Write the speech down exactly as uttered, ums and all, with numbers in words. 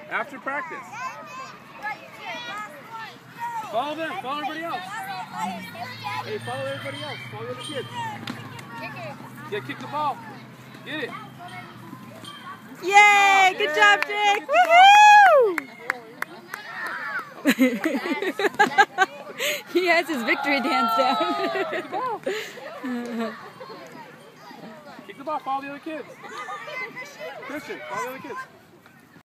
After practice. Follow them. Follow everybody else. Hey, follow everybody else. Follow the other kids. Yeah, kick the ball. Get it. Yay! Good job, Jake! Woohoo! He has his victory dance down. Kick the ball. Kick the ball. Follow the other kids. Christian, follow the other kids.